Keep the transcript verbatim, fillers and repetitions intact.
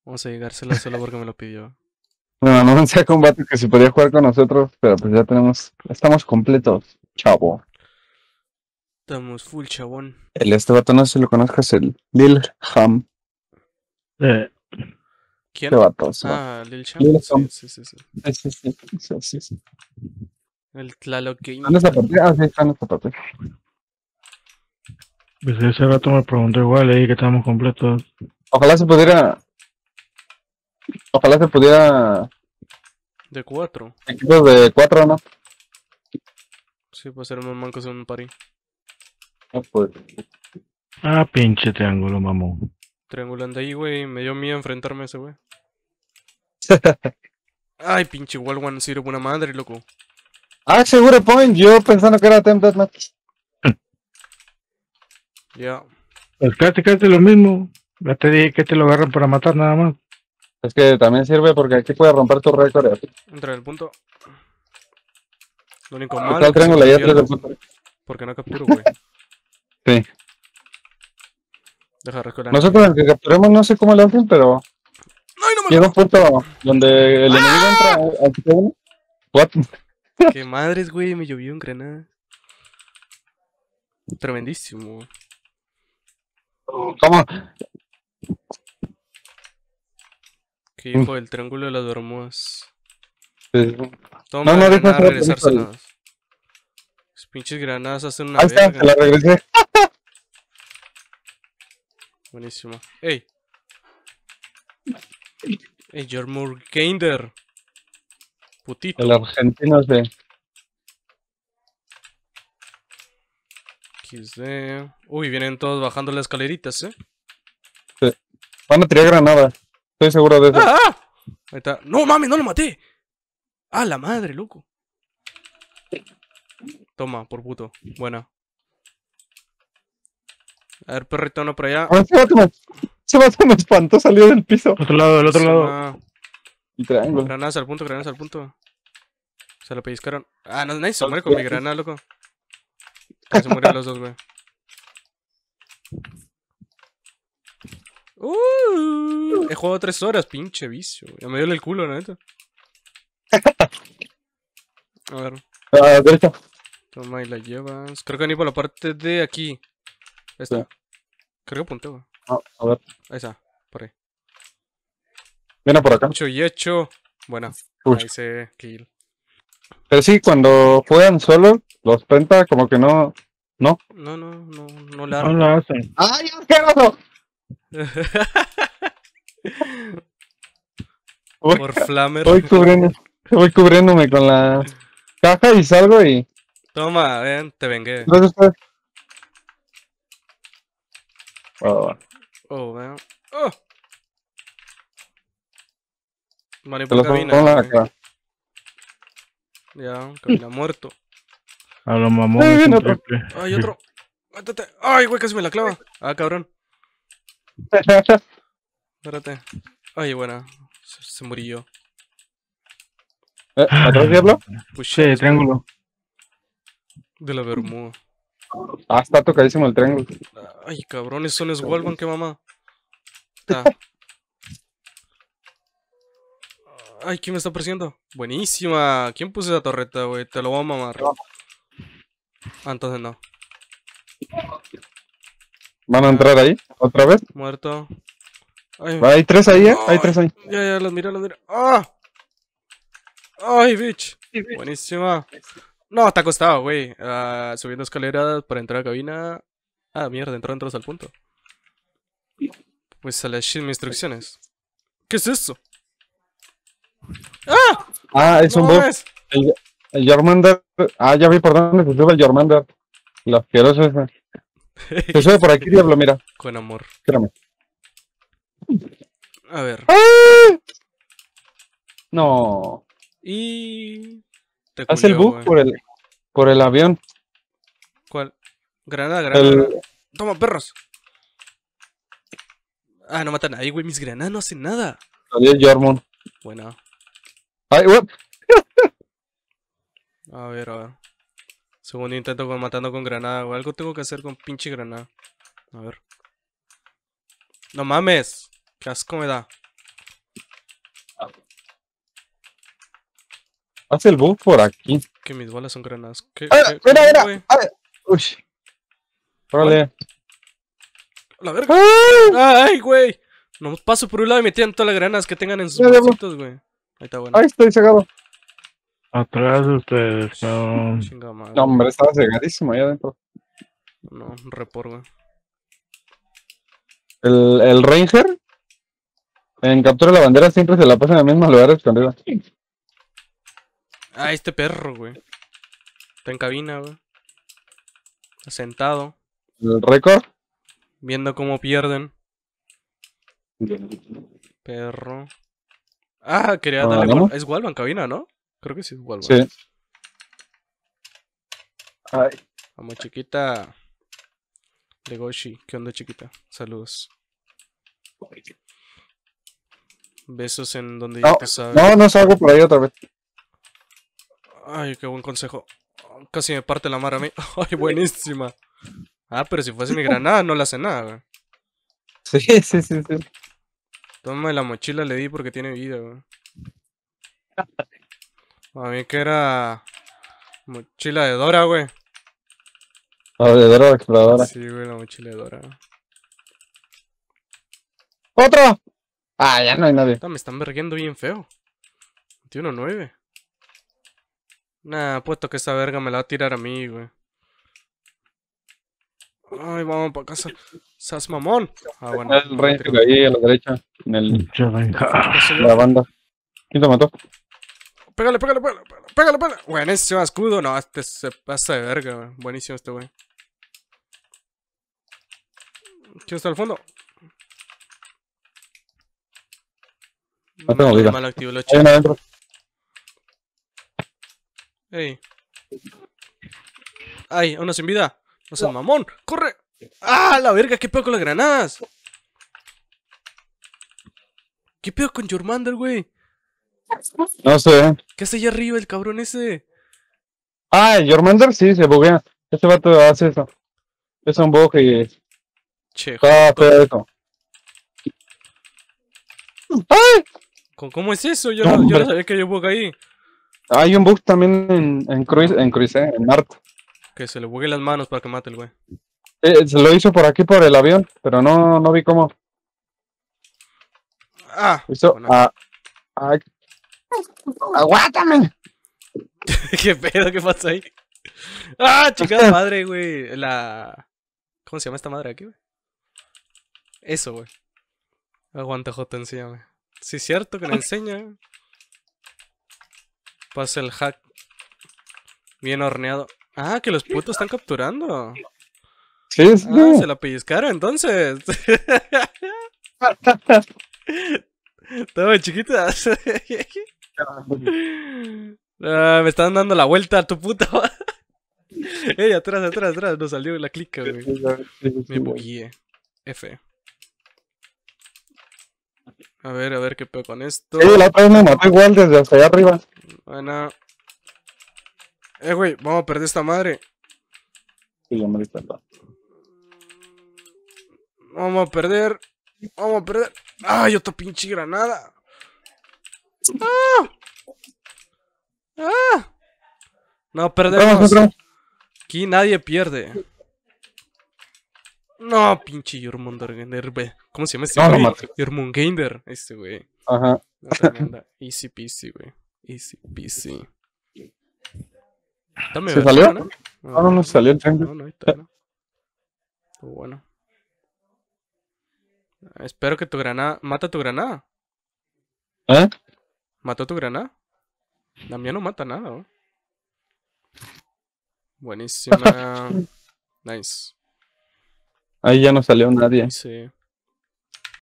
Vamos a llegársela solo porque me lo pidió. Me mandó un mensaje a un vato que si podía jugar con nosotros, pero pues ya tenemos, estamos completos, chavo. Estamos full chabón. El este vato no sé si lo conozcas, el Lil Ham. Eh, ¿Quién? Este vato, ese vato. Ah, Lil Champ. Lil Sí, Ham. sí, sí, sí. Sí, sí, sí, sí, sí, sí. El Tlaloc Gaming. ¿Dónde está partida? Ah, sí, está en esta partida. pues ese rato me preguntó igual, le dije que estábamos completos. Ojalá se pudiera. Ojalá se pudiera. De cuatro. Equipos de cuatro, ¿no? Sí, pues ser unos mancos en un party. No, pues. Ah, pinche triángulo, mamón. Triangulando ahí, güey. Me dio miedo enfrentarme a ese, güey. Ay, pinche Wall One sirve buena madre, loco. Ah, seguro point. Yo pensando que era Tempted Match. Ya. Pues quédate, quédate lo mismo. Ya te dije que te lo agarran para matar nada más. Es que también sirve porque aquí puedes romper tu récord. Entra en el punto. Lo único Está malo el es que si triángulo ahí pierdo, atrás del punto. porque no capturo, güey. Sí. Deja recolar. Nosotros el que capturemos no sé cómo lo hacen, pero ¡Ay, no me llega un punto donde el enemigo entra al piso uno. What? ¡Qué madres, güey! Me llovió en Granada. Tremendísimo, güey. ¿Cómo? ¿Qué hijo del triángulo de las Bermudas? Sí. Toma, No, no, deja granada, hacer regresárselas. Los pinches granadas hacen una Ahí está, verga. se la regresé. Buenísimo. ¡Ey! ¡Ey, Jormur Kinder! Putito. El argentino se. equis de. Uy, vienen todos bajando las escaleritas, ¿eh? Van a tirar granada. Estoy seguro de eso. ¡Ah! ah! Ahí está. ¡No mames, no lo maté! ¡Ah, la madre, loco! Toma, por puto. Buena. A ver, perrito, uno por allá. Ah, ese vato me, ese vato me espantó, salió del piso. Otro lado, del otro lado. Encima. Y triángulo. Granadas al punto, granadas al punto. Se lo pellizcaron. Ah, no, nadie se muere con mi granada, loco. Ah, se murieron los dos, güey. Uh, he jugado tres horas, pinche vicio. Ya me dio el culo, la neta. A ver, Ah, derecha. toma y la llevas. Creo que ni por la parte de aquí. Ahí está. Sí. Creo que apunté, güey. Ah, a ver. Ahí está, por ahí. Viene por acá. Hecho y hecho. Buena. Uy. Ahí se kill. Pero sí, cuando juegan solos, los penta como que no. No. No, no, no, no No la lo hacen. ¡Ay, asqueroso! Voy, Por Flamer. voy cubriendo, voy cubriéndome con la caja y salgo y. Toma, ven, te vengué. Gracias, pues. Oh, Oh, vean. Oh. Vale, te por lo cabina. pongo en la güey. cara. Ya, cabina muerto. A los Ay, mamones viene un otro. triple. Ay, otro. Métete. Ay, güey, casi me la clava. Ah, cabrón. Espérate. Ay, buena. Se, se murió. ¿Eh? ¿Atrás diablo? Push Sí, triángulo. de la Bermuda. Ah, está tocadísimo el triángulo. Ay, cabrón, eso no es Wallbang, qué mamá. Está. Ay, ¿quién me está persiguiendo? Buenísima. ¿Quién puso esa torreta, güey? Te lo voy a mamar. Ah, entonces no. ¿Van a entrar ahí? ¿Otra vez? Muerto. Ay, Hay tres ahí, ¿eh? Hay Ay, tres ahí. Ya, ya, los miré, los miré. ¡Ah! ¡Ay, bitch! Buenísima. No, está acostado, güey. Ah, subiendo escaleras para entrar a cabina. Ah, mierda, entró dentro al punto. Pues a la shit, mis instrucciones. ¿Qué es eso? ¡Ah! Ah, es No un buff. mames. El, el Jormander. Ah, ya vi por dónde se sube el Jormander. Lo asqueroso ese. Se sube por aquí, diablo, mira. Con amor. Espérame. A ver. ¡Ah! No. Y... Te Haz el culió, bug güey. por el, por el avión. ¿Cuál? Granada, granada. El, granada. Toma, perros. Ah, no matan a nadie, güey. Mis granadas no hacen nada. salió el Jormon. Buena. Ay, güey. A ver, a ver. Segundo intento con matando con granada, o algo tengo que hacer con pinche granada. A ver. No mames. Qué asco me da. Hace el bug por aquí. Que mis balas son granadas. ¿Qué, ¡Ah, qué- mira, qué, mira! güey? ¡Ay! ¡Uy! Órale. La verga. ¡Ay! Ay, güey. No paso por un lado y metían todas las granadas que tengan en sus Ya, diablo. bolsitos, güey. Ahí está bueno. ¡Ay, estoy cegado! Atrás de ustedes, no. Chinga madre. No, hombre, estaba cegadísimo ahí adentro. No, repor, güey. El, el Ranger en captura de la bandera siempre se la pasa en el mismo lugar escondido. Ah, este perro, güey. Está en cabina, güey. Está sentado, El récord. viendo cómo pierden. Perro. Ah, quería Ah, darle. ¿no? Wal- Es Walva en cabina, ¿no? Creo que sí es Walva. Sí. Ay. Vamos, chiquita. De Goshi. ¿Qué onda, chiquita? Saludos. Besos en donde ya No, te sabes. no, no salgo por ahí otra vez. Ay, qué buen consejo. Casi me parte la mar a mí. Ay, buenísima. Ah, pero si fuese mi granada, no le hace nada, güey. Sí, sí, sí, sí. Toma la mochila, le di porque tiene vida, güey. A mí que era mochila de Dora, güey. Alrededor de la exploradora. Sí, güey, la mochila de Dora. ¡Otro! Ah, ya no hay nadie. Puta, me están verguendo bien feo. veintiuno nueve. Nah, puesto que esa verga me la va a tirar a mí, güey. Ay, vamos para casa. ¡Sas mamón! Ah, bueno. El Ranger ahí a la derecha. En el, Ya venga. Paso yo. la banda. ¿Quién te mató? Pégale, pégale, pégale, pégale, pégale, pégale. Buenísimo escudo. No, este se pasa de verga, güey. Buenísimo este güey. ¿Quién está al fondo? No tengo vida. Mal activo el Hay ocho. uno adentro. Ey. Ay, uno sin vida. No seas mamón. ¡Corre! ¡Ah, la verga! ¿Qué pedo con las granadas? ¿Qué pedo con Jormander, güey? No sé. ¿Qué hace allá arriba el cabrón ese? Ah, el Jormander sí se buguea. Este vato hace eso. Es un bug y Che, está feo eso. ¡Ay! ¿cómo- ¿cómo es eso? Yo no, yo no sabía que había bug ahí. Hay un bug también en, en Cruise, en Cruise, eh, en Marte. Que se le bugue las manos para que mate el güey. Eh, se lo hizo por aquí por el avión, pero no, no vi cómo. ¡Ah! Hizo. Bueno. Ah, ay. ¡Aguántame! ¿Qué pedo? ¿Qué pasa ahí? ¡Ah, chingada madre, güey! La... ¿Cómo se llama esta madre aquí, güey? Eso, güey. Aguanta J encima, güey. Sí, es cierto que le enseña. Pasa el hack. Bien horneado. Ah, que los putos están capturando. Sí, sí. Ah, se la pellizcaron entonces. Toma, chiquitas. Ah, me están dando la vuelta a tu puta. Ey, atrás, atrás, atrás. Nos salió la clica, güey. Me bugueé. F. A ver, a ver qué pedo con esto. Sí, la otra vez me mató igual desde hasta allá arriba. Bueno. Eh, güey, vamos a perder esta madre. Sí, ya me di cuenta. Vamos a perder. Vamos a perder. ¡Ay, otra pinche granada! ¡Ah! ¡Ah! No Entramos, perdemos. entramos. Aquí nadie pierde. No, pinche Jormungander. ¿Cómo se llama este No, lo güey? maté. Jormungander. Este güey. Ajá. No, tremenda. Easy peasy, güey. Easy peasy. Dame ¿Se versión, salió? ¿no? No, no, no salió el chango. No, no, ahí está, ¿no? Estuvo bueno. Espero que tu granada... Mata tu granada. ¿Eh? ¿Mató tu granada? La mía no mata nada, ¿no? Buenísima. Nice. Ahí ya no salió nadie. Sí.